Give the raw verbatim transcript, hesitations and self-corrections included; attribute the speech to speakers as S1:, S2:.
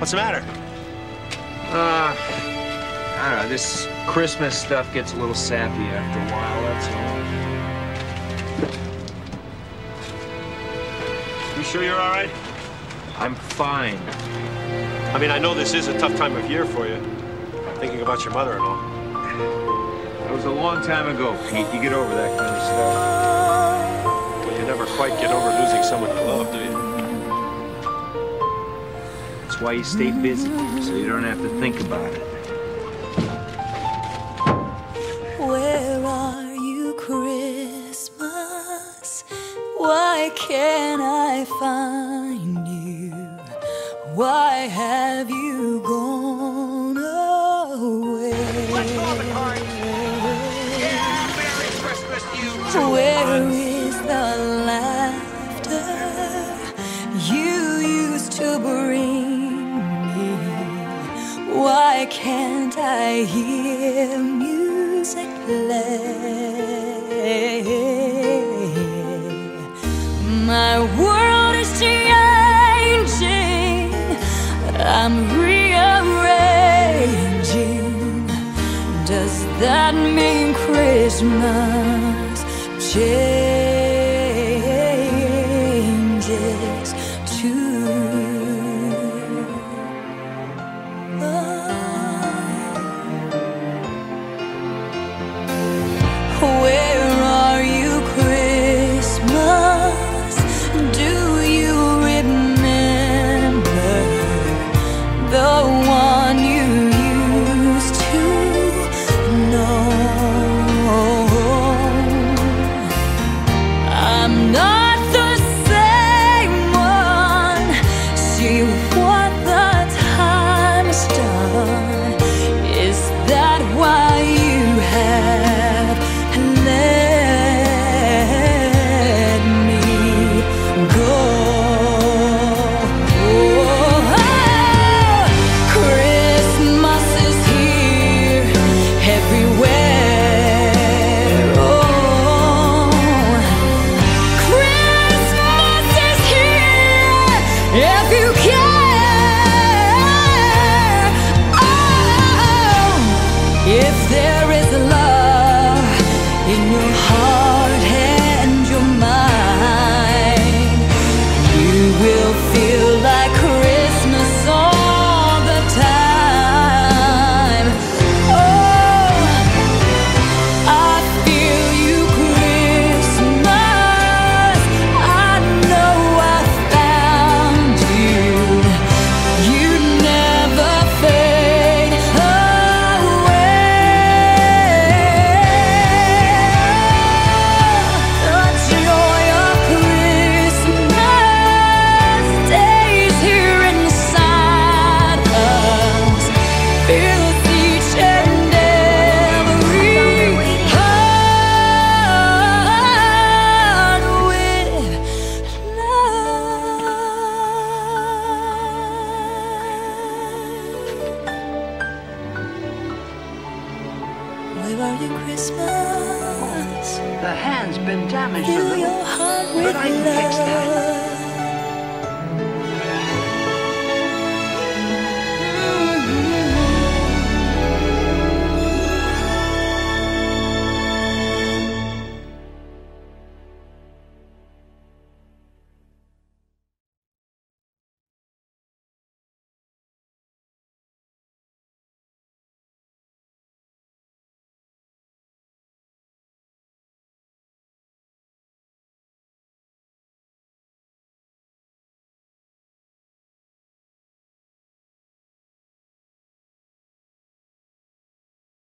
S1: What's the matter?
S2: Uh, I don't know, this Christmas stuff gets a little sappy after a while, that's all.
S1: You sure you're all right?
S2: I'm fine.
S1: I mean, I know this is a tough time of year for you. Thinking about your mother and all.
S2: That was a long time ago, Pete. You get over that kind of stuff.
S1: Well, you never quite get over losing someone you love, do you?
S2: That's why you stay busy, so you don't have to think about it.
S3: Where are you, Christmas? Why can't I find you? Why have you gone away?
S4: Let's call the card. Yeah, Merry Christmas to you too.
S3: Where is the laughter you used to bring me? Why can't I hear music play? My world is changing, I'm rearranging. Does that mean Christmas changes too? Where are you, Christmas? Do you remember the one you used to know? I'm not the same one. See what the time's done. Is that why you have let me go? Christmas is here everywhere. Oh, Christmas is here if you care. Oh, if there is love in your heart and your mind, you will feel like Christmas all the time. Oh, I feel you, Christmas. I know I found you. You never fade away. The joy of Christmas stays here inside us, fills each and every heart with love. Where are you, Christmas?
S4: The hand's been damaged a
S3: Fill
S4: little,
S3: your heart with
S4: but I can fix that.
S3: love.